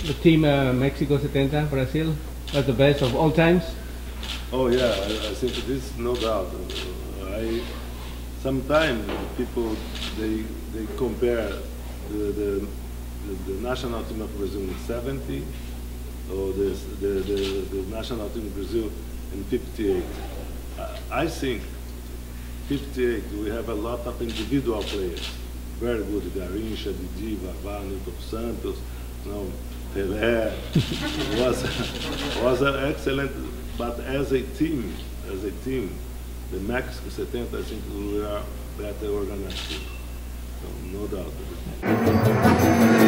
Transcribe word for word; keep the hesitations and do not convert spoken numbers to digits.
the team uh, Mexico seventy, Brazil, was the best of all times? Oh yeah, I, I think this no doubt. Uh, I sometimes people they they compare the the, the, the national team of Brazil in seventy or the the, the, the national team of Brazil in fifty-eight. I, I think fifty-eight we have a lot of individual players, very good. Garrincha, Didi, Vavá, Nilton Santos, you know, Pelé was was an excellent. But as a team, as a team, the Mexico seventy, I think we are better organized. So no doubt.